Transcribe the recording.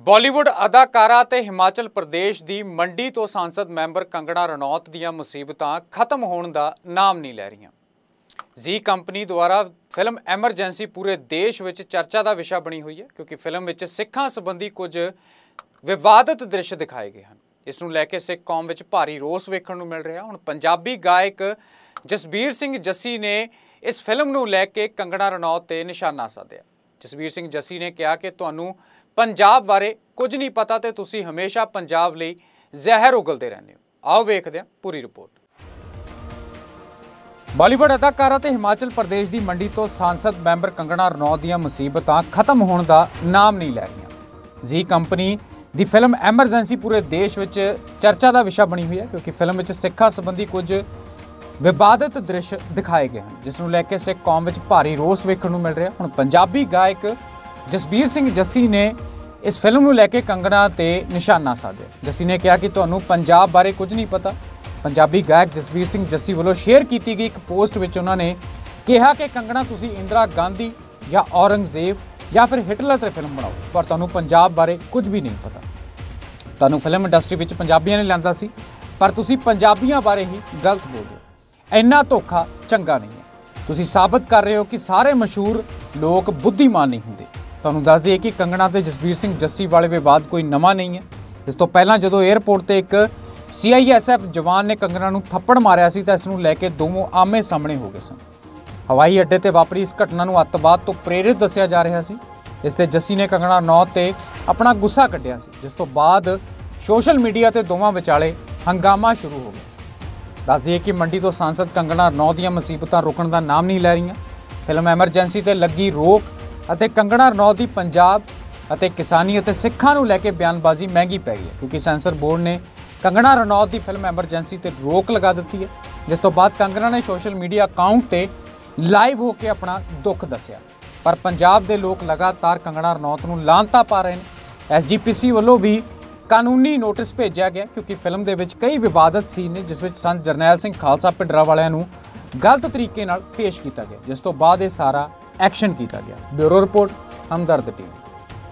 ਬਾਲੀਵੁੱਡ ਅਦਾਕਾਰਾ ਤੇ ਹਿਮਾਚਲ ਪ੍ਰਦੇਸ਼ ਦੀ ਮੰਡੀ ਤੋਂ ਸੰਸਦ ਮੈਂਬਰ ਕੰਗਣਾ ਰਣੌਤ ਦੀਆਂ ਮੁਸੀਬਤਾਂ ਖਤਮ ਹੋਣ ਦਾ ਨਾਮ ਨਹੀਂ ਲੈ ਰਹੀਆਂ। ਜ਼ੀ ਕੰਪਨੀ ਦੁਆਰਾ ਫਿਲਮ ਐਮਰਜੈਂਸੀ ਪੂਰੇ ਦੇਸ਼ ਵਿੱਚ ਚਰਚਾ ਦਾ ਵਿਸ਼ਾ ਬਣੀ ਹੋਈ ਹੈ ਕਿਉਂਕਿ ਫਿਲਮ ਵਿੱਚ ਸਿੱਖਾਂ ਸੰਬੰਧੀ ਕੁਝ ਵਿਵਾਦਤ ਦ੍ਰਿਸ਼ ਦਿਖਾਏ ਗਏ ਹਨ। ਇਸ ਨੂੰ ਲੈ ਕੇ ਸਿੱਖ ਕੌਮ ਵਿੱਚ ਭਾਰੀ ਰੋਸ ਵੇਖਣ ਨੂੰ ਮਿਲ ਰਿਹਾ। ਹੁਣ ਪੰਜਾਬੀ ਗਾਇਕ ਜਸਬੀਰ ਸਿੰਘ ਜੱਸੀ ਨੇ ਇਸ ਫਿਲਮ ਨੂੰ ਲੈ ਕੇ ਕੰਗਣਾ ਰਣੌਤ ਤੇ ਨਿਸ਼ਾਨਾ ਸਾਧਿਆ। ਜਸਬੀਰ ਸਿੰਘ ਜੱਸੀ ਨੇ ਕਿਹਾ ਕਿ ਤੁਹਾਨੂੰ ਪੰਜਾਬ ਬਾਰੇ ਕੁਝ ਨਹੀਂ ਪਤਾ ਤੇ ਤੁਸੀਂ ਹਮੇਸ਼ਾ ਪੰਜਾਬ ਲਈ ਜ਼ਹਿਰ ਉਗਲਦੇ ਰਹਿੰਦੇ ਹੋ। ਆਓ ਵੇਖਦੇ ਹਾਂ ਪੂਰੀ ਰਿਪੋਰਟ। ਬਾਲੀਵੁੱਡ ਅਦਾਕਾਰਾ ਤੇ ਹਿਮਾਚਲ ਪ੍ਰਦੇਸ਼ ਦੀ ਮੰਡੀ ਤੋਂ ਸੰਸਦ ਮੈਂਬਰ ਕੰਗਣਾ ਰਣੌਤ ਦੀਆਂ ਮੁਸੀਬਤਾਂ ਖਤਮ ਹੋਣ ਦਾ ਨਾਮ ਨਹੀਂ ਲੈ ਰਹੀਆਂ। ਜ਼ੀ ਕੰਪਨੀ ਦੀ ਫਿਲਮ ਐਮਰਜੈਂਸੀ ਪੂਰੇ ਦੇਸ਼ ਵਿੱਚ ਚਰਚਾ ਦਾ ਵਿਸ਼ਾ ਬਣੀ ਹੋਈ ਹੈ ਕਿਉਂਕਿ ਫਿਲਮ ਵਿੱਚ ਸਿੱਖਾਂ ਸੰਬੰਧੀ ਕੁਝ ਵਿਵਾਦਤ ਦ੍ਰਿਸ਼ ਦਿਖਾਏ ਗਏ ਹਨ, ਜਿਸ ਨੂੰ ਲੈ ਕੇ ਸਿੱਖ ਕੌਮ ਵਿੱਚ ਭਾਰੀ ਰੋਸ ਵੇਖਣ ਨੂੰ ਮਿਲ ਰਿਹਾ। ਹੁਣ ਪੰਜਾਬੀ ਗਾਇਕ ਜਸਬੀਰ ਸਿੰਘ ਜੱਸੀ ਨੇ ਇਸ ਫਿਲਮ ਨੂੰ ਲੈ ਕੇ ਕੰਗਣਾ ਤੇ ਨਿਸ਼ਾਨਾ ਸਾਧਿਆ। ਜੱਸੀ ਨੇ ਕਿਹਾ ਕਿ ਤੁਹਾਨੂੰ ਪੰਜਾਬ ਬਾਰੇ ਕੁਝ ਨਹੀਂ ਪਤਾ। ਪੰਜਾਬੀ ਗਾਇਕ ਜਸਬੀਰ ਸਿੰਘ ਜੱਸੀ ਵੱਲੋਂ ਸ਼ੇਅਰ ਕੀਤੀ ਗਈ ਇੱਕ ਪੋਸਟ ਵਿੱਚ ਉਹਨਾਂ ਨੇ ਕਿਹਾ ਕਿ ਕੰਗਣਾ ਤੁਸੀਂ ਇੰਦਰਾ ਗਾਂਧੀ ਜਾਂ ਔਰੰਗਜ਼ੇਬ ਜਾਂ ਫਿਰ ਹਿਟਲਰ ਤੇ ਫਿਲਮ ਬਣਾਓ, ਪਰ ਤੁਹਾਨੂੰ ਪੰਜਾਬ ਬਾਰੇ ਕੁਝ ਵੀ ਨਹੀਂ ਪਤਾ। ਤੁਹਾਨੂੰ ਫਿਲਮ ਇੰਡਸਟਰੀ ਵਿੱਚ ਪੰਜਾਬੀਆਂ ਨੇ ਲਿਆਂਦਾ ਸੀ, ਪਰ ਤੁਸੀਂ ਪੰਜਾਬੀਆਂ ਬਾਰੇ ਹੀ ਗਲਤ ਬੋਲਦੇ ਹੋ। ਇੰਨਾ ਧੋਖਾ ਚੰਗਾ ਨਹੀਂ ਹੈ। ਤੁਸੀਂ ਸਾਬਤ ਕਰ ਰਹੇ ਹੋ ਕਿ ਸਾਰੇ ਮਸ਼ਹੂਰ ਲੋਕ ਬੁੱਧੀਮਾਨ ਨਹੀਂ ਹੁੰਦੇ। ਤੁਹਾਨੂੰ ਦੱਸ ਦਈਏ ਕਿ ਕੰਗਣਾ ਤੇ ਜਸਬੀਰ ਸਿੰਘ ਜੱਸੀ ਵਾਲੇ ਵਿਵਾਦ ਕੋਈ ਨਵਾਂ ਨਹੀਂ ਹੈ। ਇਸ ਤੋਂ ਪਹਿਲਾਂ ਜਦੋਂ 에ਅਰਪੋਰਟ ਤੇ ਇੱਕ CISF ਜਵਾਨ ਨੇ ਕੰਗਣਾ ਨੂੰ ਥੱਪੜ ਮਾਰਿਆ ਸੀ ਤਾਂ ਇਸ ਨੂੰ ਲੈ ਕੇ ਦੋਵੇਂ ਆਮੇ ਸਾਹਮਣੇ ਹੋ ਗਏ ਸਨ। ਹਵਾਈ ਅੱਡੇ ਤੇ ਵਾਪਰੀ ਇਸ ਘਟਨਾ ਨੂੰ ਅੱਤਵਾਦ ਤੋਂ ਪ੍ਰੇਰਿਤ ਦੱਸਿਆ ਜਾ ਰਿਹਾ ਸੀ। ਇਸ ਤੇ ਜੱਸੀ ਨੇ ਕੰਗਣਾ ਰਣੌਤ ਤੇ ਆਪਣਾ ਗੁੱਸਾ ਕੱਢਿਆ ਸੀ, ਜਿਸ ਤੋਂ ਬਾਅਦ ਸੋਸ਼ਲ ਮੀਡੀਆ ਤੇ ਦੋਵਾਂ ਵਿਚਾਲੇ ਹੰਗਾਮਾ ਸ਼ੁਰੂ ਹੋ ਗਿਆ। ਦੱਸ ਦਈਏ ਕਿ ਮੰਡੀ ਤੋਂ ਸੰਸਦ ਕੰਗਣਾ ਰਣੌਤ ਦੀਆਂ ਮੁਸੀਬਤਾਂ ਰੁਕਣ ਦਾ ਨਾਮ ਨਹੀਂ ਲੈ ਰਹੀਆਂ। ਫਿਲਮ ਐਮਰਜੈਂਸੀ ਤੇ ਲੱਗੀ ਰੋਕ ਅਤੇ ਕੰਗਣਾ ਰਣੌਤ ਦੀ ਪੰਜਾਬ ਅਤੇ ਕਿਸਾਨੀ ਅਤੇ ਸਿੱਖਾਂ ਨੂੰ ਲੈ ਕੇ ਬਿਆਨਬਾਜ਼ੀ ਮਹਿੰਗੀ ਪੈ ਗਈ ਹੈ ਕਿਉਂਕਿ ਸੈਂਸਰ ਬੋਰਡ ਨੇ ਕੰਗਣਾ ਰਣੌਤ ਦੀ ਫਿਲਮ ਐਮਰਜੈਂਸੀ ਤੇ ਰੋਕ ਲਗਾ ਦਿੱਤੀ ਹੈ, ਜਿਸ ਤੋਂ ਬਾਅਦ ਕੰਗਣਾ ਨੇ ਸੋਸ਼ਲ ਮੀਡੀਆ ਅਕਾਊਂਟ ਤੇ ਲਾਈਵ ਹੋ ਕੇ ਆਪਣਾ ਦੁੱਖ ਦੱਸਿਆ। ਪਰ ਪੰਜਾਬ ਦੇ ਲੋਕ ਲਗਾਤਾਰ ਕੰਗਣਾ ਰਣੌਤ ਨੂੰ ਲਾਹਨਤਾਂ ਪਾ ਰਹੇ ਨੇ। SGPC ਵੱਲੋਂ ਵੀ ਕਾਨੂੰਨੀ ਨੋਟਿਸ ਭੇਜਿਆ ਗਿਆ ਕਿਉਂਕਿ ਫਿਲਮ ਦੇ ਵਿੱਚ ਕਈ ਵਿਵਾਦਤ ਸੀਨ ਨੇ, ਜਿਸ ਵਿੱਚ ਸੰਤ ਜਰਨੈਲ ਸਿੰਘ ਖਾਲਸਾ ਭਿੰਡਰਾਂ ਵਾਲਿਆਂ ਨੂੰ ਗਲਤ ਤਰੀਕੇ ਨਾਲ ਪੇਸ਼ ਕੀਤਾ ਗਿਆ, ਜਿਸ ਤੋਂ ਬਾਅਦ ਇਹ ਸਾਰਾ ਐਕਸ਼ਨ ਕੀਤਾ ਗਿਆ। Bureau report, Hamdard TV.